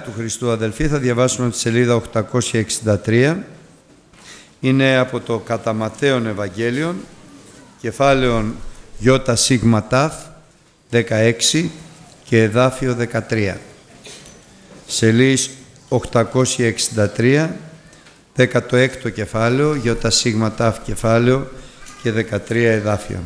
του Χριστού, αδελφοί, θα διαβάσουμε τη σελίδα 863. Είναι από το κατά Ματθαίον Ευαγγέλιον, κεφάλαιον ΙΣΤ 16 και εδάφιο 13. Σελίδα 863, 16ο κεφάλαιο, ΙΣΤ κεφάλαιο και 13 εδάφιο.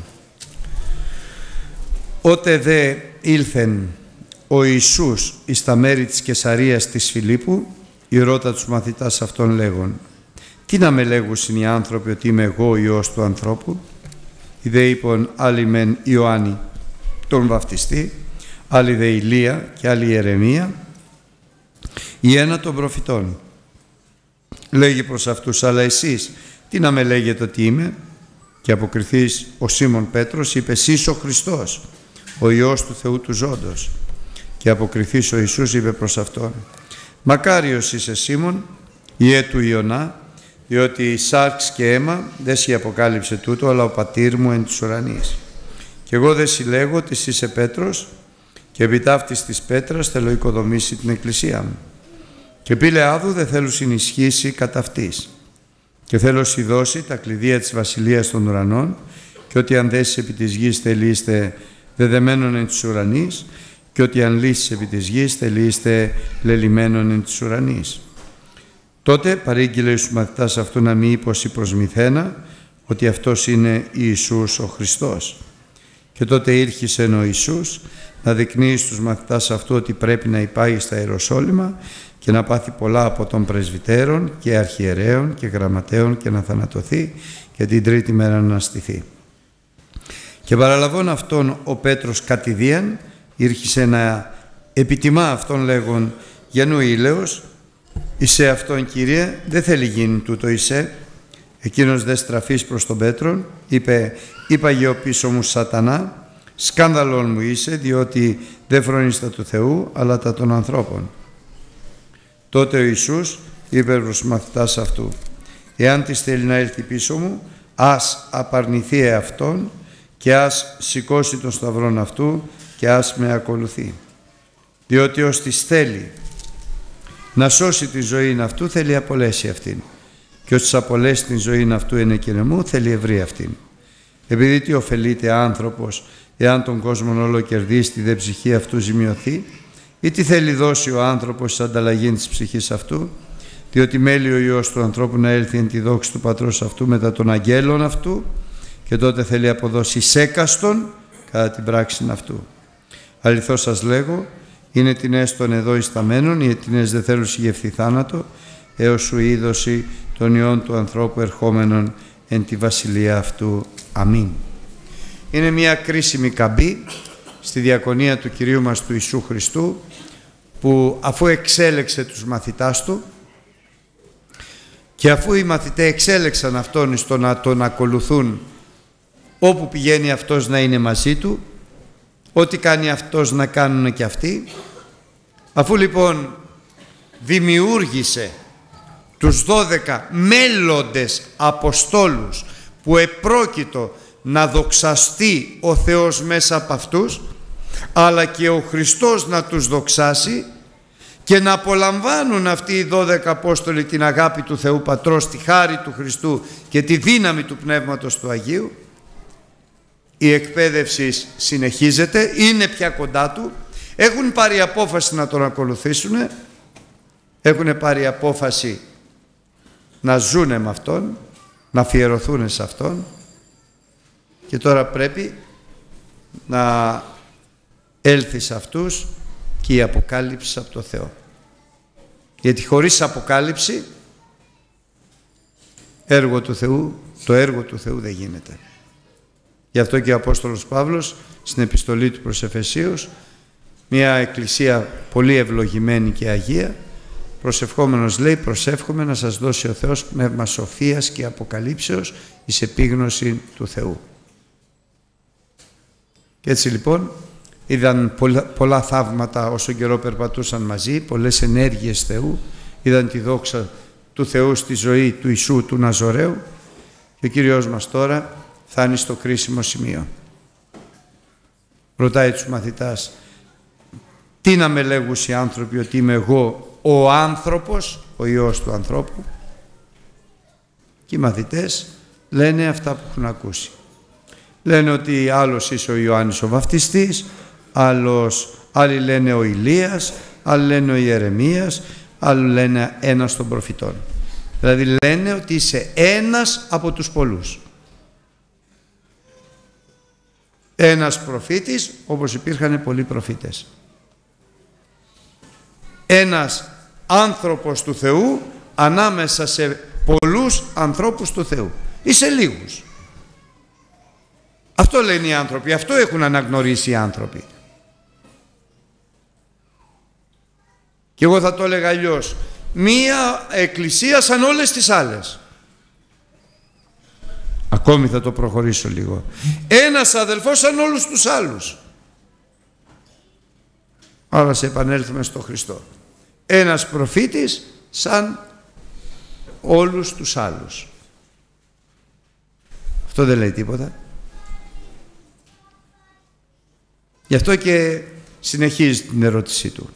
Ότε δε ήλθεν ο Ιησούς εις τα μέρη της Καισαρίας της Φιλίππου, ηρώτα τους μαθητάς αυτών λέγον: τι να με λέγουσιν οι άνθρωποι ότι είμαι εγώ Υιός του ανθρώπου? Οι δε είπον άλλοι μεν Ιωάννη τον βαφτιστή, άλλοι δε Ηλία και άλλοι Ιερεμία ή ένα των προφητών. Λέγει προς αυτούς: αλλά εσείς τι να με λέγετε ότι είμαι? Και αποκριθείς ο Σίμων Πέτρος είπε: εσείς ο Χριστός, ο Υιός του Θεού του ζώντος. Και αποκριθείς ο Ιησούς είπε προς αυτόν: μακάριος είσαι Σίμων, ιέ του Ιωνά, διότι σάρξ και αίμα δεν σοι αποκάλυψε τούτο, αλλά ο πατήρ μου εν της ουρανής. Και εγώ δεν σοι λέγω ότι είσαι Πέτρος, και επί ταύτης της πέτρας θέλω οικοδομήσει την εκκλησία μου. Και πήλε άδου δεν θέλω συνισχύσει κατά αυτής. Και θέλω σοι δώσει τα κλειδία της βασιλείας των ουρανών, και ότι αν δέσεις επί της γης θελείστε δεδεμένον εν της ουρανής, και ότι αν λύσεις επί της γης θελείστε λελυμένον εν της ουρανής. Τότε παρήγγειλε στους μαθητάς αυτού να μη είπωσι προς μηθένα ότι αυτός είναι Ιησούς ο Χριστός. Και τότε ήρχισε ο Ιησούς να δεικνύει στους μαθητάς αυτού ότι πρέπει να υπάγει στα Ιεροσόλυμα και να πάθει πολλά από των πρεσβυτέρων και αρχιερέων και γραμματέων και να θανατωθεί και την τρίτη μέρα να αναστηθεί. Και παραλαβών αυτόν ο Πέτρος κατηδίαν ήρχισε να επιτιμά αυτόν λέγον: γεννού ήλαιος, εισέ αυτόν Κύριε, δεν θέλει γίνει τούτο εισέ. Εκείνος δε στραφής προς τον Πέτρον είπε: είπαγε ο πίσω μου Σατανά, σκάνδαλον μου είσαι, διότι δεν φρονείς τα του Θεού αλλά τα των ανθρώπων. Τότε ο Ιησούς είπε προς μαθητάς αυτού: εάν της θέλει να έλθει πίσω μου, ας απαρνηθεί εαυτόν και ας σηκώσει τον σταυρόν αυτού και ας με ακολουθεί. Διότι ως της θέλει να σώσει τη ζωή αυτού, θέλει απολέσει αυτήν. Και ως της απολέσει την ζωή αυτού εν εκενεμού, θέλει ευρύ αυτήν. Επειδή τι ωφελείται άνθρωπος εάν τον κόσμο όλο κερδίσει, τη δε ψυχή αυτού ζημιωθεί, ή τι θέλει δώσει ο άνθρωπος σαν ανταλλαγή της ψυχής αυτού? Διότι μέλει ο Υιός του ανθρώπου να έλθει εν τη δόξη του πατρός αυτού μετά των αγγέλων αυτού, και τότε θέλει αποδώσει σέκαστον κατά την πράξη αυτού. Αληθώς σας λέγω, είναι τινές των εδώ ισταμένων, οι τινές δεν θέλουν συγγευθεί θάνατο, έως σου είδωση των Υιών του ανθρώπου ερχόμενων εν τη βασιλεία αυτού. Αμήν. Είναι μια κρίσιμη καμπή στη διακονία του Κυρίου μας του Ιησού Χριστού, που αφού εξέλεξε τους μαθητάς του και αφού οι μαθητές εξέλεξαν αυτόν στο να τον ακολουθούν όπου πηγαίνει αυτός να είναι μαζί του, ό,τι κάνει αυτός να κάνουν και αυτοί, αφού λοιπόν δημιούργησε τους 12 μέλλοντες Αποστόλους που επρόκειτο να δοξαστεί ο Θεός μέσα από αυτούς, αλλά και ο Χριστός να τους δοξάσει και να απολαμβάνουν αυτοί οι 12 Απόστολοι την αγάπη του Θεού Πατρός, τη χάρη του Χριστού και τη δύναμη του Πνεύματος του Αγίου. Η εκπαίδευση συνεχίζεται, είναι πια κοντά του, έχουν πάρει απόφαση να τον ακολουθήσουν, έχουν πάρει απόφαση να ζουνε με Αυτόν, να αφιερωθούν σε Αυτόν, και τώρα πρέπει να έλθει σε αυτούς και η αποκάλυψη από το Θεό. Γιατί χωρίς αποκάλυψη το έργο του Θεού δεν γίνεται. Γι' αυτό και ο Απόστολος Παύλος στην επιστολή του προς Εφεσίους, μια εκκλησία πολύ ευλογημένη και αγία, προσευχόμενος λέει: προσεύχομαι να σας δώσει ο Θεός πνεύμα σοφίας και αποκαλύψεως εις επίγνωση του Θεού. Και έτσι λοιπόν είδαν πολλά θαύματα όσο καιρό περπατούσαν μαζί, πολλές ενέργειες Θεού, είδαν τη δόξα του Θεού στη ζωή του Ιησού του Ναζωραίου, και ο Κύριος μας τώρα φτάνει στο κρίσιμο σημείο. Ρωτάει τους μαθητάς: τι να με λέγουν οι άνθρωποι ότι είμαι εγώ ο άνθρωπος, ο Υιός του ανθρώπου, και οι μαθητές λένε αυτά που έχουν ακούσει. Λένε ότι άλλος είσαι ο Ιωάννης ο Βαφτιστής, άλλοι λένε ο Ηλίας, άλλοι λένε ο Ιερεμίας, άλλοι λένε ένας των προφητών. Δηλαδή λένε ότι είσαι ένας από τους πολλούς. Ένας προφήτης, όπως υπήρχαν πολλοί προφήτες. Ένας άνθρωπος του Θεού ανάμεσα σε πολλούς ανθρώπους του Θεού. Είσαι λίγους. Αυτό λένε οι άνθρωποι, αυτό έχουν αναγνωρίσει οι άνθρωποι. Και εγώ θα το έλεγα αλλιώς. Μία εκκλησία σαν όλες τις άλλες. Ακόμη θα το προχωρήσω λίγο. Ένας αδελφός σαν όλους τους άλλους. Άρα σε επανέλθουμε στο Χριστό. Ένας προφήτης σαν όλους τους άλλους. Αυτό δεν λέει τίποτα. Γι' αυτό και συνεχίζει την ερώτησή του.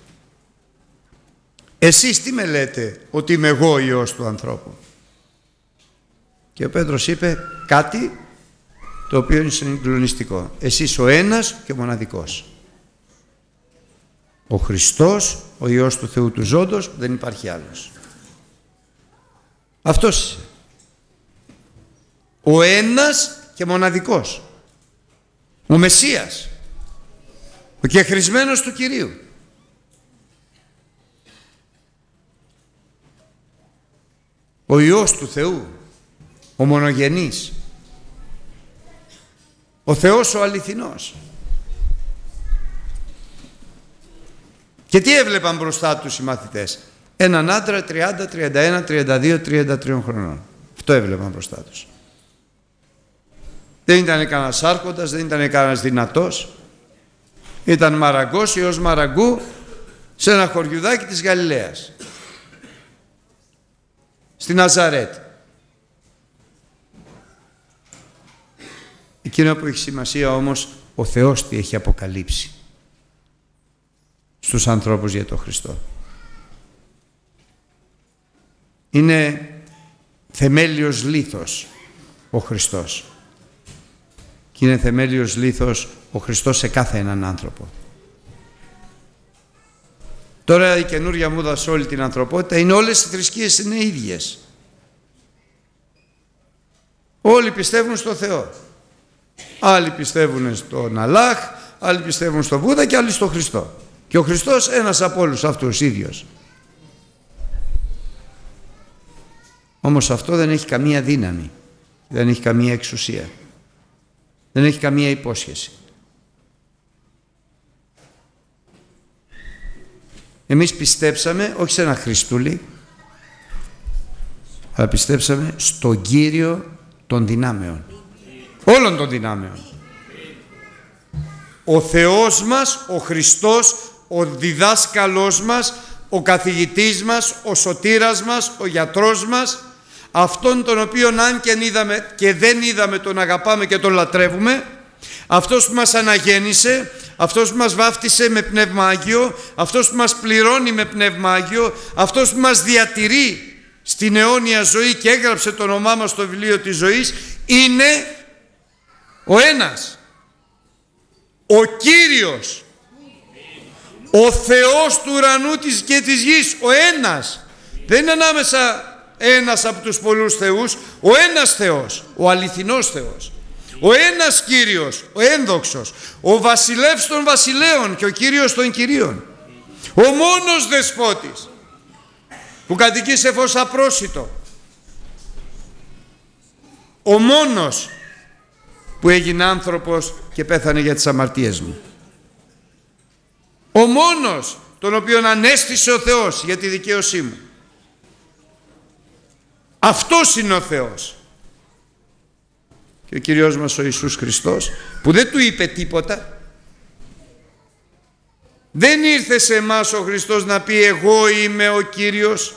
Εσείς τι με λέτε ότι είμαι εγώ ο Υιός του ανθρώπου? Και ο Πέτρος είπε κάτι το οποίο είναι συγκλονιστικό. Εσείς ο ένας και ο μοναδικός. Ο Χριστός, ο Υιός του Θεού του Ζώντος, δεν υπάρχει άλλος. Αυτός είσαι. Ο ένας και μοναδικός. Ο Μεσσίας. Ο κεχρισμένος του Κυρίου. Ο Υιός του Θεού. Ο μονογενής. Ο Θεός ο αληθινός. Και τι έβλεπαν μπροστά τους οι μαθητές? Έναν άντρα 30, 31, 32, 33 χρονών. Αυτό έβλεπαν μπροστά τους. Δεν ήταν κανένας άρχοντας, δεν ήταν κανένας δυνατός. Ήταν μαραγκός, Υιός μαραγκού, σε ένα χωριουδάκι της Γαλιλαίας. Στη Ναζαρέτ. Εκείνο που έχει σημασία όμως, ο Θεός τι έχει αποκαλύψει στους ανθρώπους για τον Χριστό. Είναι θεμέλιος λίθος ο Χριστός. Και είναι θεμέλιος λίθος ο Χριστός σε κάθε έναν άνθρωπο. Τώρα η καινούρια μούδα σε όλη την ανθρωπότητα είναι όλες οι θρησκείες είναι ίδιες. Όλοι πιστεύουν στο Θεό. Άλλοι πιστεύουν στον Αλλάχ, άλλοι πιστεύουν στον Βούδα και άλλοι στον Χριστό. Και ο Χριστός ένας από όλους αυτούς ίδιος. Όμως αυτό δεν έχει καμία δύναμη, δεν έχει καμία εξουσία, δεν έχει καμία υπόσχεση. Εμείς πιστέψαμε όχι σε ένα Χριστούλη, αλλά πιστέψαμε στον Κύριο των δυνάμεων, όλων των δυνάμεων. Ο Θεός μας, ο Χριστός, ο διδάσκαλός μας, ο καθηγητής μας, ο σωτήρας μας, ο γιατρός μας, αυτόν τον οποίον αν και είδαμε και δεν είδαμε τον αγαπάμε και τον λατρεύουμε, αυτός που μας αναγέννησε, αυτός που μας βάφτισε με Πνεύμα Άγιο, αυτός που μας πληρώνει με Πνεύμα Άγιο, αυτός που μας διατηρεί στην αιώνια ζωή και έγραψε το όνομά μας στο βιβλίο της ζωής, είναι ο ένας, ο Κύριος, ο Θεός του ουρανού και της γης, ο ένας. Δεν είναι ανάμεσα ένας από τους πολλούς θεούς, ο ένας Θεός, ο αληθινός Θεός, ο ένας Κύριος, ο ένδοξος, ο βασιλεύς των βασιλέων και ο Κύριος των κυρίων, ο μόνος δεσπότης που κατοικεί σε φως απρόσιτο, ο μόνος που έγινε άνθρωπος και πέθανε για τις αμαρτίες μου, ο μόνος τον οποίον ανέστησε ο Θεός για τη δικαίωσή μου. Αυτός είναι ο Θεός. Και ο Κύριος μας ο Ιησούς Χριστός, που δεν του είπε τίποτα, δεν ήρθε σε εμάς ο Χριστός να πει εγώ είμαι ο Κύριος,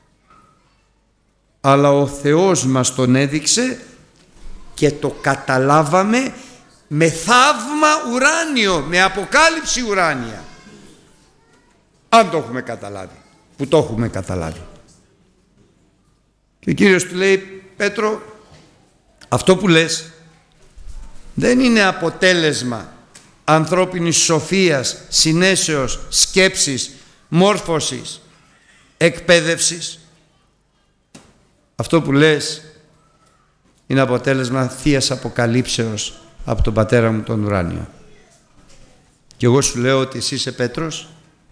αλλά ο Θεός μας τον έδειξε και το καταλάβαμε με θαύμα ουράνιο, με αποκάλυψη ουράνια. Αν το έχουμε καταλάβει. που το έχουμε καταλάβει. Και ο Κύριος του λέει, Πέτρο, αυτό που λες δεν είναι αποτέλεσμα ανθρώπινης σοφίας, συνέσεως, σκέψης, μόρφωσης, εκπαίδευσης. Αυτό που λες είναι αποτέλεσμα θείας αποκαλύψεως από τον Πατέρα μου τον ουράνιο. Και εγώ σου λέω ότι εσύ είσαι Πέτρος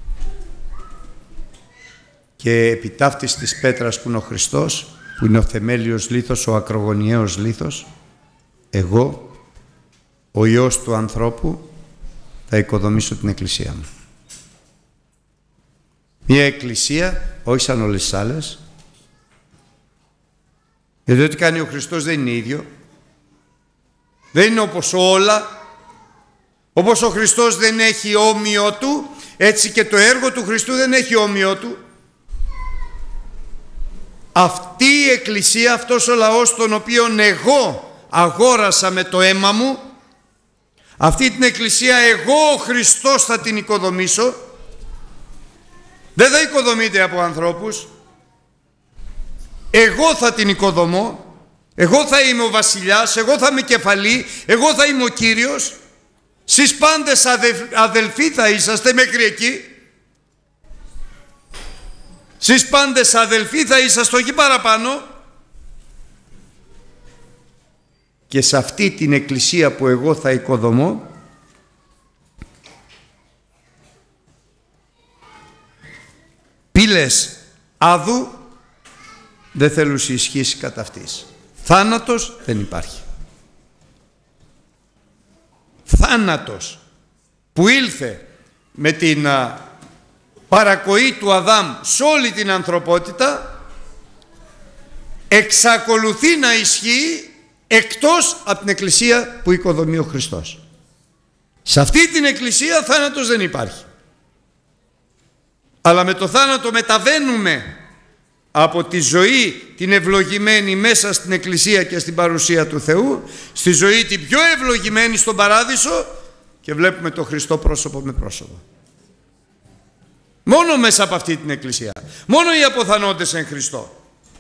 και επί ταύτης της πέτρας που είναι ο Χριστός, που είναι ο θεμέλιος λίθος, ο ακρογωνιαίος λίθος, εγώ, ο Υιός του ανθρώπου, θα οικοδομήσω την εκκλησία μου. Μια εκκλησία, όχι σαν όλες τις άλλες, γιατί ό,τι κάνει ο Χριστός δεν είναι ίδιο. Δεν είναι όπως όλα. Όπως ο Χριστός δεν έχει όμοιο του, έτσι και το έργο του Χριστού δεν έχει όμοιο του. Αυτή η εκκλησία, αυτός ο λαός τον οποίον εγώ αγόρασα με το αίμα μου, αυτή την εκκλησία εγώ ο Χριστός θα την οικοδομήσω. Δεν θα οικοδομείται από ανθρώπους. Εγώ θα την οικοδομώ. Εγώ θα είμαι ο βασιλιάς, εγώ θα είμαι κεφαλή, εγώ θα είμαι ο Κύριος. Σεις πάντες αδελφοί θα είσαστε μέχρι εκεί. Σεις πάντες αδελφοί θα είσαστε, όχι παραπάνω. Και σε αυτή την εκκλησία που εγώ θα οικοδομώ, πύλες άδου δεν θέλουν ισχύσει κατά αυτής. Θάνατος δεν υπάρχει. Θάνατος που ήλθε με την παρακοή του Αδάμ σε όλη την ανθρωπότητα εξακολουθεί να ισχύει εκτός από την εκκλησία που οικοδομεί ο Χριστός. Σε αυτή την εκκλησία θάνατος δεν υπάρχει. Αλλά με το θάνατο μεταβαίνουμε από τη ζωή την ευλογημένη μέσα στην εκκλησία και στην παρουσία του Θεού, στη ζωή την πιο ευλογημένη στον παράδεισο, και βλέπουμε τον Χριστό πρόσωπο με πρόσωπο. Μόνο μέσα από αυτή την εκκλησία, μόνο οι αποθανόντες εν Χριστώ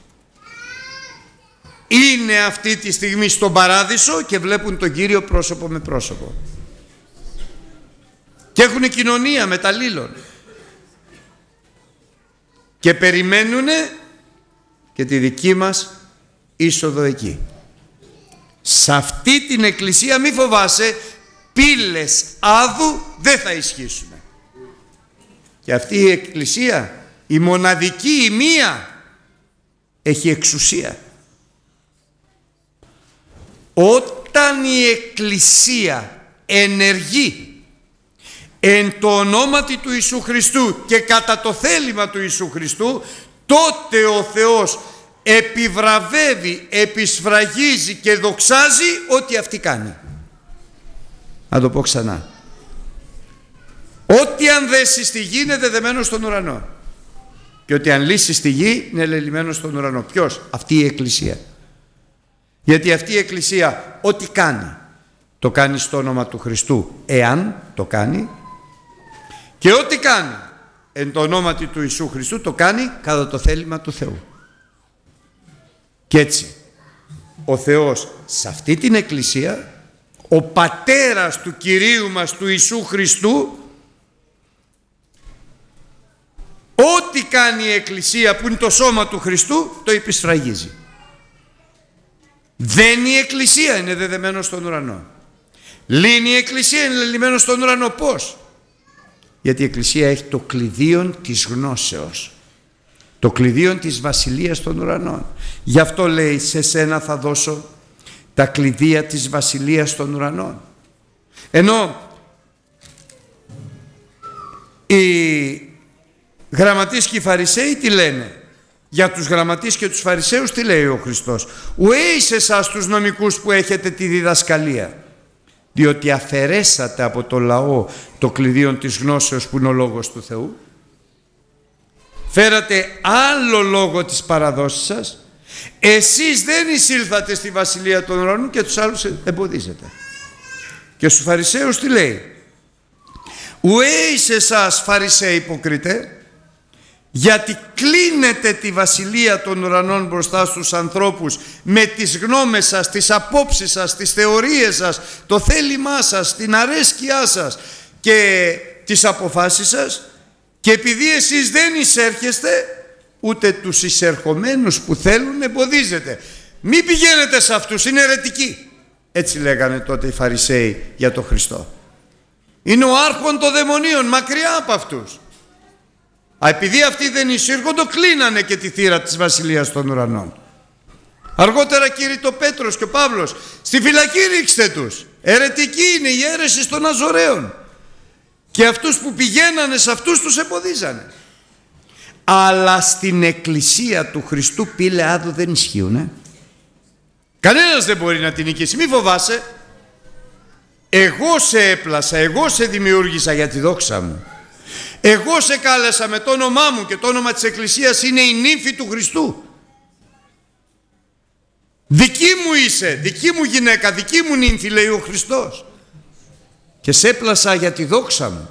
είναι αυτή τη στιγμή στον παράδεισο και βλέπουν τον Κύριο πρόσωπο με πρόσωπο και έχουν κοινωνία μεταλλήλων και περιμένουν και τη δική μας είσοδο εκεί. Σε αυτή την εκκλησία μη φοβάσαι, πύλες άδου δεν θα ισχύσουν. Και αυτή η εκκλησία, η μοναδική, η μία, έχει εξουσία. Όταν η εκκλησία ενεργεί εν το ονόματι του Ιησού Χριστού και κατά το θέλημα του Ιησού Χριστού, τότε ο Θεός επιβραβεύει, επισφραγίζει και δοξάζει ό,τι αυτή κάνει. Να το πω ξανά. Ό,τι αν δέσει στη γη είναι δεδεμένο στον ουρανό. Και ό,τι αν λύσει στη γη είναι λελειμμένο στον ουρανό. Ποιος? Αυτή η εκκλησία. Γιατί αυτή η εκκλησία ό,τι κάνει, το κάνει στο όνομα του Χριστού, εάν το κάνει, και ό,τι κάνει εν το ονόματι του Ιησού Χριστού το κάνει κατά το θέλημα του Θεού. Και έτσι ο Θεός σε αυτή την εκκλησία, ο πατέρας του Κυρίου μας του Ιησού Χριστού, ό,τι κάνει η εκκλησία που είναι το σώμα του Χριστού το επισφραγίζει. Δεν η εκκλησία είναι δεδεμένο στον ουρανό. Λύνει η εκκλησία, είναι λελειμμένο στον ουρανό. Πώς? Γιατί η εκκλησία έχει το κλειδίον της γνώσεως, το κλειδίον της βασιλείας των ουρανών. Γι' αυτό λέει, σε σένα θα δώσω τα κλειδία της βασιλείας των ουρανών. Ενώ οι γραμματείς και οι Φαρισαίοι τι λένε? Για τους γραμματείς και τους Φαρισαίους τι λέει ο Χριστός? Ουέ εις εσάς τους νομικούς που έχετε τη διδασκαλία, διότι αφαιρέσατε από το λαό το κλειδίον της γνώσεως που είναι ο λόγος του Θεού. Φέρατε άλλο λόγο της παραδόσης σας. Εσείς δεν εισήλθατε στη βασιλεία των ουρανών και τους άλλους εμποδίζετε. Και στους Φαρισαίους τι λέει? Ουέ εις εσάς Φαρισαίοι υποκριτέ, Γιατί κλείνετε τη βασιλεία των ουρανών μπροστά στους ανθρώπους με τις γνώμες σας, τις απόψεις σας, τις θεωρίες σας, το θέλημά σας, την αρέσκειά σας και τις αποφάσεις σας, και επειδή εσείς δεν εισέρχεστε, ούτε τους εισερχομένους που θέλουν εμποδίζετε. Μην πηγαίνετε σε αυτούς, είναι αιρετικοί. Έτσι λέγανε τότε οι Φαρισαίοι για τον Χριστό. Είναι ο άρχον των δαιμονίων, μακριά από αυτούς. Επειδή αυτοί δεν εισήρχονται, κλείνανε και τη θύρα της βασιλείας των ουρανών. Αργότερα κήρυτο Πέτρος και ο Παύλος, στη φυλακή ρίξτε τους. Αιρετική είναι η αίρεση των Αζωραίων. Και αυτούς που πηγαίνανε σε αυτούς τους εμποδίζανε. Αλλά στην εκκλησία του Χριστού πήλε άδου δεν ισχύουνε. Κανένας δεν μπορεί να την νικήσει. Μη φοβάσαι. Εγώ σε έπλασα, εγώ σε δημιούργησα για τη δόξα μου. Εγώ σε κάλεσα με το όνομά μου και το όνομα της εκκλησίας είναι η νύμφη του Χριστού. Δική μου είσαι, δική μου γυναίκα, δική μου νύμφη, λέει ο Χριστός. Και σε έπλασα για τη δόξα μου.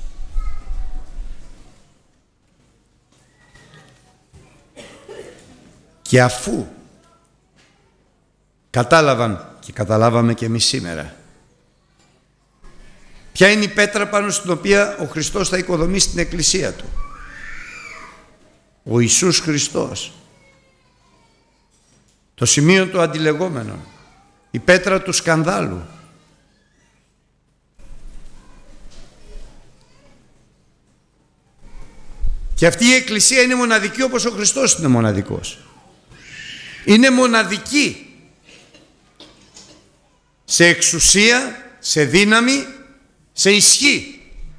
Και αφού κατάλαβαν, και καταλάβαμε και εμείς σήμερα, ποια είναι η πέτρα πάνω στην οποία ο Χριστός θα οικοδομήσει την εκκλησία του? Ο Ιησούς Χριστός. Το σημείο του αντιλεγόμενο. Η πέτρα του σκανδάλου. Και αυτή η εκκλησία είναι μοναδική όπως ο Χριστός είναι μοναδικός. Είναι μοναδική σε εξουσία, σε δύναμη, σε ισχύ.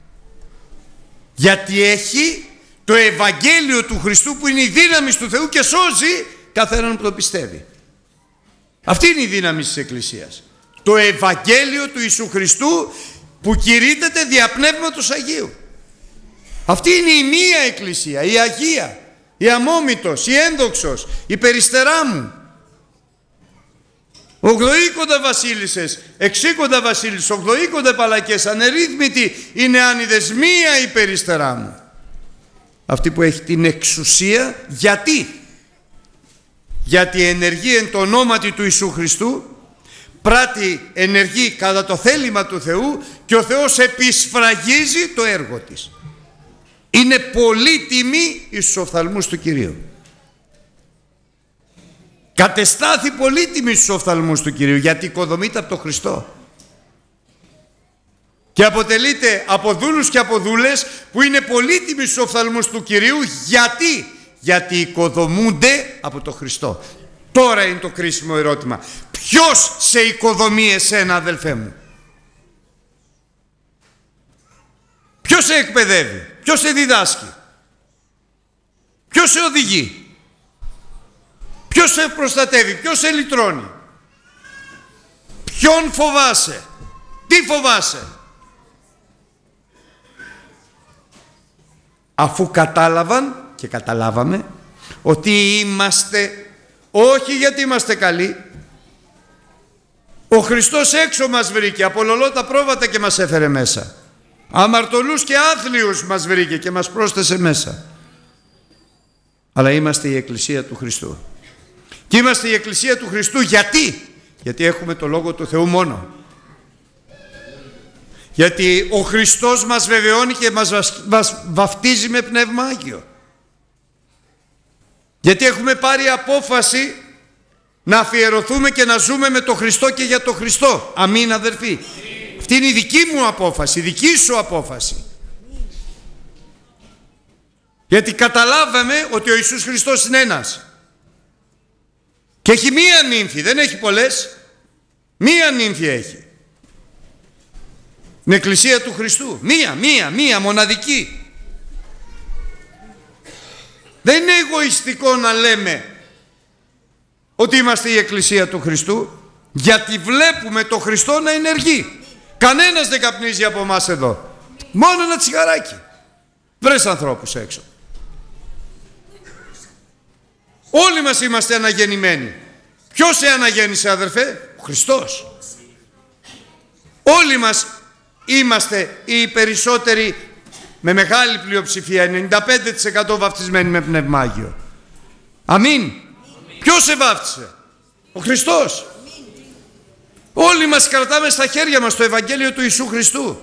Γιατί έχει το Ευαγγέλιο του Χριστού που είναι η δύναμη του Θεού και σώζει κάθε έναν που το πιστεύει. Αυτή είναι η δύναμη της Εκκλησίας. Το Ευαγγέλιο του Ιησού Χριστού που κηρύττεται δια Πνεύματος Αγίου. Αυτή είναι η μία Εκκλησία, η Αγία, η αμόμητος, η ένδοξος, η περιστερά μου. 80 βασίλισσες, 60 βασίλισσες, 80 παλακές, ανερρύθμιτοι είναι άνηδες, μία η περιστερά μου. Αυτή που έχει την εξουσία, γιατί ενεργεί εν το ονόματι του Ιησού Χριστού, πράττει, ενεργεί κατά το θέλημα του Θεού και ο Θεός επισφραγίζει το έργο της. Είναι πολύτιμη εις τους οφθαλμούς του Κυρίου. Κατεστάθη πολύτιμη στους οφθαλμούς του Κυρίου, γιατί οικοδομείται από τον Χριστό και αποτελείται από δούλους και από δούλες που είναι πολύτιμοι στους οφθαλμούς του Κυρίου. Γιατί οικοδομούνται από τον Χριστό. Τώρα είναι το κρίσιμο ερώτημα. Ποιος σε οικοδομεί εσένα, αδελφέ μου? Ποιος σε εκπαιδεύει? Ποιος σε διδάσκει? Ποιος σε οδηγεί? Ποιος σε προστατεύει? Ποιος σε λυτρώνει? Ποιον φοβάσαι? Τι φοβάσαι? Αφού κατάλαβαν και καταλάβαμε ότι είμαστε, όχι γιατί είμαστε καλοί, ο Χριστός έξω μας βρήκε, απολωλώ τα πρόβατα και μας έφερε μέσα. Αμαρτωλούς και άθλιους μας βρήκε και μας πρόσθεσε μέσα. Αλλά είμαστε η Εκκλησία του Χριστού. Και είμαστε η Εκκλησία του Χριστού γιατί έχουμε το Λόγο του Θεού μόνο. Γιατί ο Χριστός μας βεβαιώνει και μας βαφτίζει με Πνεύμα Άγιο. Γιατί έχουμε πάρει απόφαση να αφιερωθούμε και να ζούμε με τον Χριστό και για τον Χριστό. Αμήν, αδερφοί. Αυτή είναι η δική μου απόφαση, η δική σου απόφαση. Γιατί καταλάβαμε ότι ο Ιησούς Χριστός είναι ένας. Και έχει μία νύμφη, δεν έχει πολλές. Μία νύμφη έχει. Την Εκκλησία του Χριστού. Μία, μοναδική. Δεν είναι εγωιστικό να λέμε ότι είμαστε η Εκκλησία του Χριστού, γιατί βλέπουμε το Χριστό να ενεργεί. Κανένας δεν καπνίζει από εμάς εδώ. Μόνο ένα τσιγαράκι. Βρες ανθρώπους έξω. Όλοι μας είμαστε αναγεννημένοι. Ποιος σε αναγέννησε, αδερφέ? Ο Χριστός. Όλοι μας είμαστε οι περισσότεροι με μεγάλη πλειοψηφία, 95% βαφτισμένοι με Πνεύμα Άγιο. Αμήν. Ποιος σε βάφτισε? Ο Χριστός. Όλοι μας κρατάμε στα χέρια μας το Ευαγγέλιο του Ιησού Χριστού.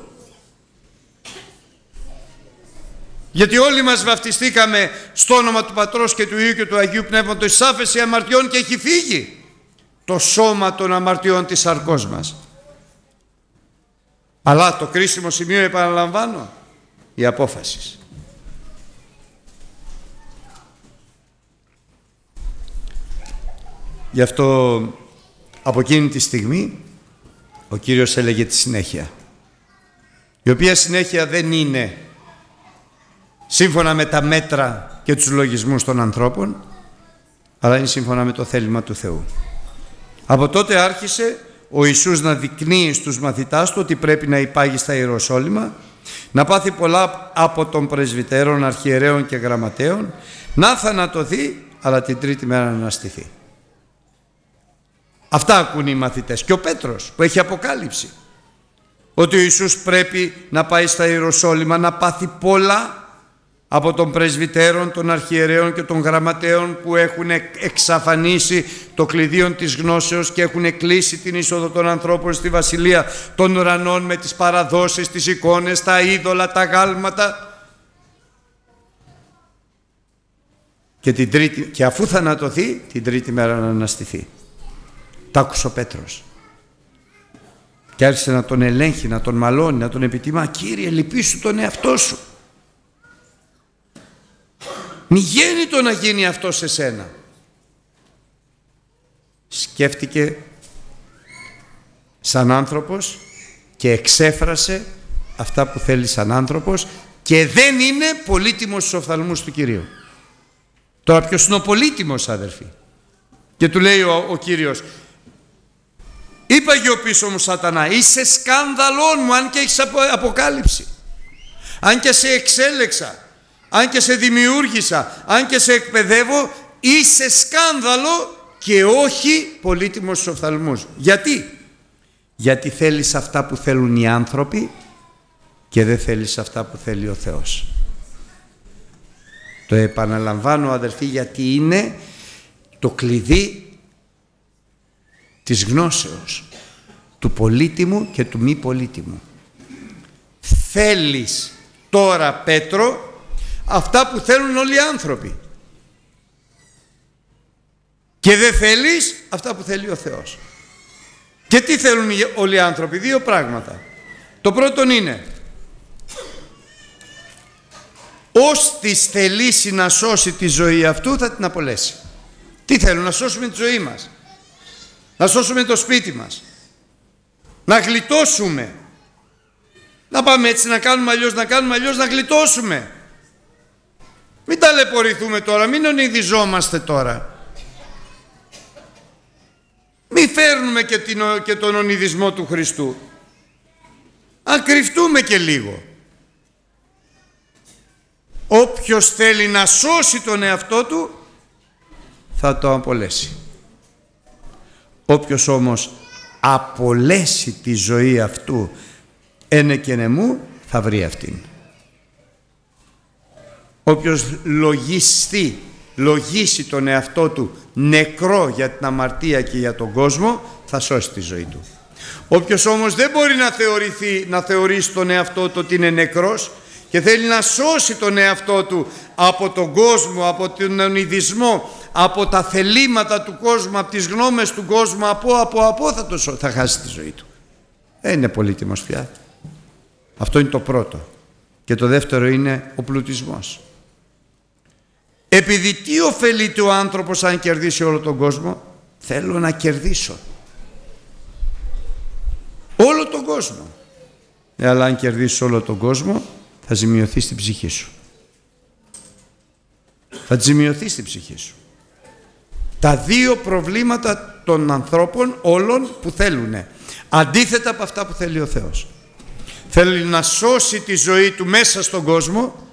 Γιατί όλοι μας βαφτιστήκαμε στο όνομα του Πατρός και του Υιού και του Αγίου Πνεύματος εις άφεση αμαρτιών και έχει φύγει το σώμα των αμαρτιών της σαρκός μας. Αλλά το κρίσιμο σημείο, επαναλαμβάνω, η απόφαση. Γι' αυτό από εκείνη τη στιγμή ο Κύριος έλεγε τη συνέχεια, η οποία συνέχεια δεν είναι σύμφωνα με τα μέτρα και τους λογισμούς των ανθρώπων, αλλά είναι σύμφωνα με το θέλημα του Θεού. Από τότε άρχισε ο Ιησούς να δεικνύει στους μαθητάς του ότι πρέπει να υπάγει στα Ιεροσόλυμα, να πάθει πολλά από των πρεσβυτέρων, αρχιερέων και γραμματέων, να θανατωθεί, αλλά την τρίτη μέρα να αναστηθεί. Αυτά ακούν οι μαθητές. Και ο Πέτρος που έχει αποκάλυψη ότι ο Ιησούς πρέπει να πάει στα Ιεροσόλυμα, να πάθει πολλά από των πρεσβυτέρων, των αρχιερέων και των γραμματέων που έχουν εξαφανίσει το κλειδίον της γνώσεως και έχουν κλείσει την είσοδο των ανθρώπων στη Βασιλεία των Ουρανών με τις παραδόσεις, τις εικόνες, τα είδωλα, τα γάλματα. Και αφού θανατωθεί, την τρίτη μέρα να αναστηθεί. Τ' άκουσε ο Πέτρος. Και άρχισε να τον ελέγχει, να τον μαλώνει, να τον επιτιμά. Κύριε, λυπήσου τον εαυτό σου. Μη γέννητο να γίνει αυτό σε σένα. Σκέφτηκε σαν άνθρωπος και εξέφρασε αυτά που θέλει σαν άνθρωπος και δεν είναι πολύτιμος στους οφθαλμούς του Κυρίου. Τώρα ποιος είναι ο πολύτιμος, αδερφοί? Και του λέει ο Κύριος, είπαγε ο πίσω μου Σατανά, είσαι σκάνδαλόν μου αν και έχεις αποκάλυψη, αν και σε εξέλεξα, αν και σε δημιούργησα, αν και σε εκπαιδεύω, είσαι σκάνδαλο και όχι πολύτιμος στους οφθαλμούς. Γιατί? Γιατί θέλεις αυτά που θέλουν οι άνθρωποι και δεν θέλεις αυτά που θέλει ο Θεός. Το επαναλαμβάνω, αδελφοί, γιατί είναι το κλειδί της γνώσεως, του πολύτιμου και του μη πολύτιμου. Θέλεις τώρα, Πέτρο, αυτά που θέλουν όλοι οι άνθρωποι και δεν θέλεις αυτά που θέλει ο Θεός. Και τι θέλουν όλοι οι άνθρωποι? Δύο πράγματα. Το πρώτο είναι, ώστις θελήσει να σώσει τη ζωή αυτού θα την απολέσει. Τι θέλουν? Να σώσουμε τη ζωή μας, να σώσουμε το σπίτι μας, να γλιτώσουμε, να πάμε έτσι, να κάνουμε αλλιώς, να γλιτώσουμε. Μην ταλαιπωρηθούμε τώρα, μην ονειδιζόμαστε τώρα. Μην φέρνουμε και τον ονειδισμό του Χριστού. Αν κρυφτούμε και λίγο. Όποιος θέλει να σώσει τον εαυτό του θα το απολέσει. Όποιος όμως απολέσει τη ζωή αυτού ένε και νεμού θα βρει αυτήν. Όποιος λογίσει τον εαυτό του νεκρό για την αμαρτία και για τον κόσμο θα σώσει τη ζωή του. Όποιος όμως δεν μπορεί να θεωρήσει τον εαυτό του ότι είναι νεκρός και θέλει να σώσει τον εαυτό του από τον κόσμο, από τον ονειδισμό, από τα θελήματα του κόσμου, από τις γνώμες του κόσμου, θα χάσει τη ζωή του. Δεν είναι πολύτιμος πια. Αυτό είναι το πρώτο. Και το δεύτερο είναι ο πλουτισμός. Επειδή τι ωφελείται ο άνθρωπος αν κερδίσει όλο τον κόσμο? Θέλω να κερδίσω όλο τον κόσμο. Αλλά αν κερδίσεις όλο τον κόσμο θα ζημιωθείς την ψυχή σου. Θα ζημιωθείς την ψυχή σου. Τα δύο προβλήματα των ανθρώπων όλων που θέλουν αντίθετα από αυτά που θέλει ο Θεός. Θέλει να σώσει τη ζωή του μέσα στον κόσμο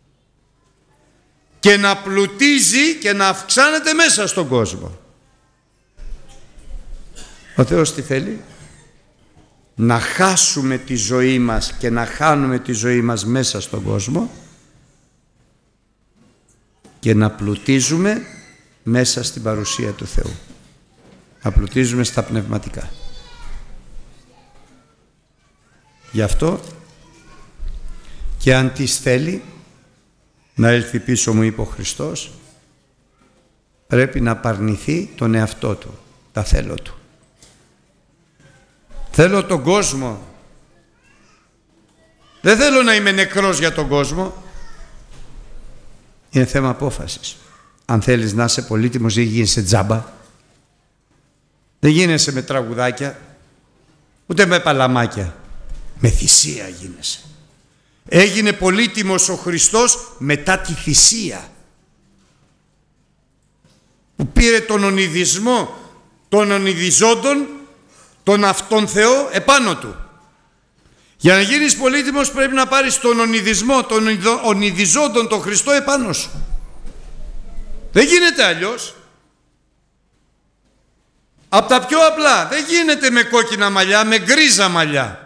και να πλουτίζει και να αυξάνεται μέσα στον κόσμο. Ο Θεός τι θέλει? να χάσουμε τη ζωή μας και να χάνουμε τη ζωή μας μέσα στον κόσμο και να πλουτίζουμε μέσα στην παρουσία του Θεού. Να πλουτίζουμε στα πνευματικά. Γι' αυτό και αν της θέλει να έλθει πίσω μου, είπε ο Χριστός, πρέπει να απαρνηθεί τον εαυτό του, τα θέλω του. Θέλω τον κόσμο. Δεν θέλω να είμαι νεκρός για τον κόσμο. Είναι θέμα απόφασης. Αν θέλεις να είσαι πολύτιμος, δεν γίνεσαι τζάμπα. Δεν γίνεσαι με τραγουδάκια, ούτε με παλαμάκια. Με θυσία γίνεσαι. Έγινε πολύτιμος ο Χριστός μετά τη θυσία, που πήρε τον ονειδισμό των ονειδιζόντων, τον αυτόν Θεό επάνω του. Για να γίνεις πολύτιμος πρέπει να πάρεις τον ονειδισμό των ονειδιζόντων, τον Χριστό επάνω σου. Δεν γίνεται αλλιώς. Από τα πιο απλά, δεν γίνεται με κόκκινα μαλλιά, με γκρίζα μαλλιά.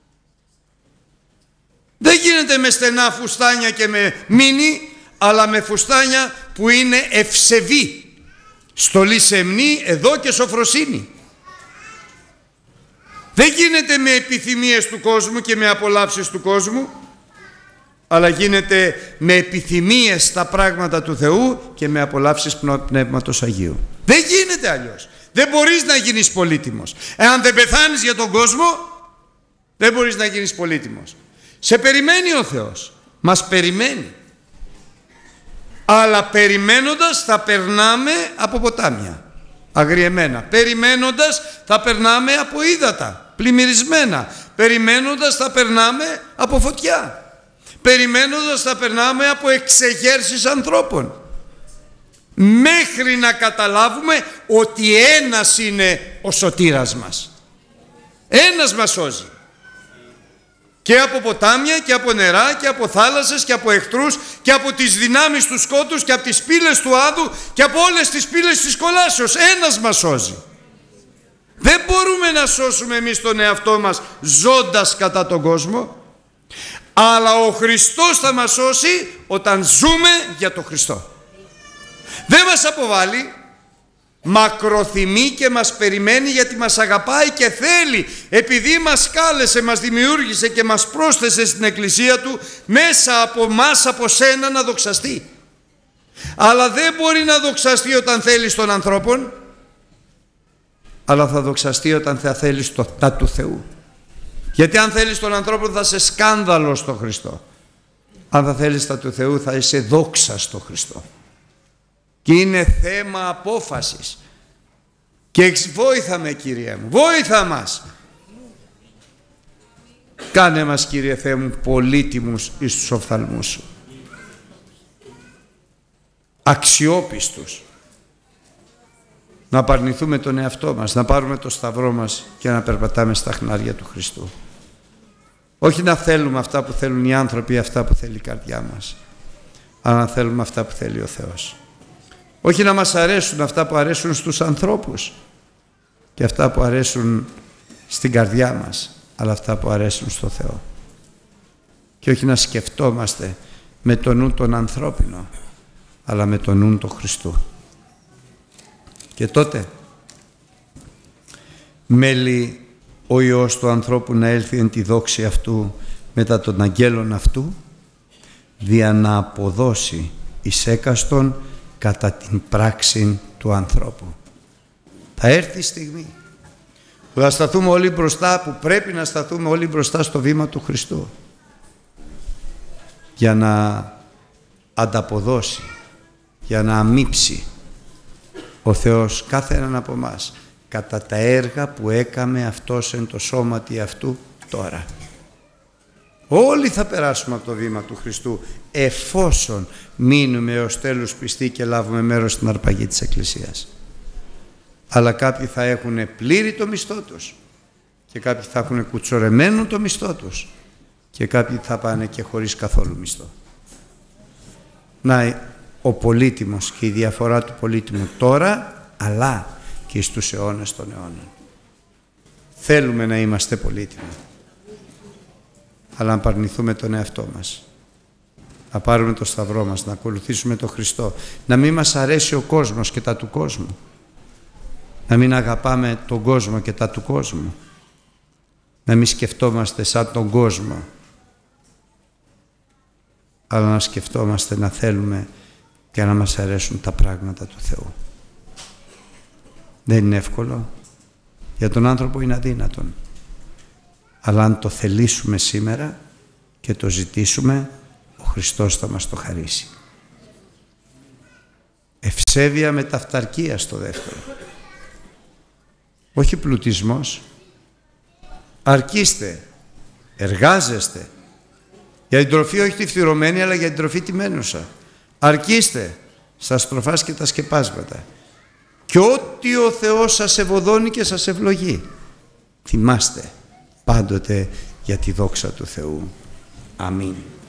Δεν γίνεται με στενά φουστάνια και με μίνι, αλλά με φουστάνια που είναι ευσεβή. Στολή σεμνή, εδώ και σοφροσύνη. Δεν γίνεται με επιθυμίες του κόσμου και με απολαύσεις του κόσμου, αλλά γίνεται με επιθυμίες στα πράγματα του Θεού και με απολαύσεις Πνεύματος Αγίου. Δεν γίνεται αλλιώς. Δεν μπορείς να γίνεις πολύτιμος. Εάν δεν πεθάνεις για τον κόσμο, δεν μπορείς να γίνεις πολύτιμος. Σε περιμένει ο Θεός. Μας περιμένει. Αλλά περιμένοντας θα περνάμε από ποτάμια αγριεμένα. Περιμένοντας θα περνάμε από ύδατα πλημμυρισμένα. Περιμένοντας θα περνάμε από φωτιά. Περιμένοντας θα περνάμε από εξεγέρσεις ανθρώπων. Μέχρι να καταλάβουμε ότι ένας είναι ο σωτήρας μας. Ένας μας σώζει. Και από ποτάμια και από νερά και από θάλασσες και από εχθρούς και από τις δυνάμεις του σκότους και από τις πύλες του άδου και από όλες τις πύλες της κολάσεως. Ένας μας σώζει. Δεν μπορούμε να σώσουμε εμείς τον εαυτό μας ζώντας κατά τον κόσμο, αλλά ο Χριστός θα μας σώσει όταν ζούμε για τον Χριστό. Δεν μας αποβάλλει, μακροθυμεί και μας περιμένει, γιατί μας αγαπάει και θέλει, επειδή μας κάλεσε, μας δημιούργησε και μας πρόσθεσε στην Εκκλησία Του, μέσα από μας, από σένα να δοξαστεί. Αλλά δεν μπορεί να δοξαστεί όταν θέλεις των ανθρώπων, αλλά θα δοξαστεί όταν θα θέλεις τα του Θεού. Γιατί αν θέλεις των ανθρώπων θα είσαι σκάνδαλο στο Χριστό. Αν θα θέλεις τα του Θεού θα είσαι δόξα στο Χριστό. Και είναι θέμα απόφασης. Και βόηθα με, Κύριε μου, βόηθα μας. Κάνε μας, Κύριε Θεέ μου, πολύτιμους εις τους οφθαλμούς Σου. Αξιόπιστους. Να απαρνηθούμε τον εαυτό μας, να πάρουμε το σταυρό μας και να περπατάμε στα χνάρια του Χριστού. Όχι να θέλουμε αυτά που θέλουν οι άνθρωποι, αυτά που θέλει η καρδιά μας, αλλά να θέλουμε αυτά που θέλει ο Θεός. Όχι να μας αρέσουν αυτά που αρέσουν στους ανθρώπους και αυτά που αρέσουν στην καρδιά μας, αλλά αυτά που αρέσουν στο Θεό. Και όχι να σκεφτόμαστε με το νου τον ανθρώπινο, αλλά με το νου του Χριστού. Και τότε μέλει ο Υιός του ανθρώπου να έλθει εν τη δόξη αυτού μετά των αγγέλων αυτού, δια να αποδώσει εις έκαστον κατά την πράξη του ανθρώπου. Θα έρθει η στιγμή που θα σταθούμε όλοι μπροστά, που πρέπει να σταθούμε όλοι μπροστά στο βήμα του Χριστού, για να ανταποδώσει, για να αμείψει ο Θεός κάθε έναν από εμάς κατά τα έργα που έκαμε Αυτός εν το σώματι αυτού τώρα. Όλοι θα περάσουμε από το βήμα του Χριστού, εφόσον μείνουμε έως τέλους πιστοί και λάβουμε μέρος στην αρπαγή της Εκκλησίας. Αλλά κάποιοι θα έχουν πλήρη το μισθό τους και κάποιοι θα έχουν κουτσορεμένο το μισθό τους και κάποιοι θα πάνε και χωρίς καθόλου μισθό. Να ο πολύτιμος και η διαφορά του πολύτιμου τώρα, αλλά και στους αιώνες των αιώνων. θέλουμε να είμαστε πολύτιμοι. Αλλά να απαρνηθούμε τον εαυτό μας. Να πάρουμε το σταυρό μας, να ακολουθήσουμε τον Χριστό. Να μην μας αρέσει ο κόσμος και τα του κόσμου. Να μην αγαπάμε τον κόσμο και τα του κόσμου. Να μην σκεφτόμαστε σαν τον κόσμο. Αλλά να σκεφτόμαστε, να θέλουμε και να μας αρέσουν τα πράγματα του Θεού. Δεν είναι εύκολο. Για τον άνθρωπο είναι αδύνατον. Αλλά αν το θελήσουμε σήμερα και το ζητήσουμε, ο Χριστός θα μας το χαρίσει. Ευσέβεια με ταυταρκία στο δεύτερο. Όχι πλουτισμός. Αρκείστε, εργάζεστε. Για την τροφή όχι τη φθυρωμένη, αλλά για την τροφή τη μένουσα. Αρκείστε στα στροφάς και τα σκεπάσματα. Και ό,τι ο Θεός σας ευωδώνει και σας ευλογεί. Θυμάστε πάντοτε για τη δόξα του Θεού. Αμήν.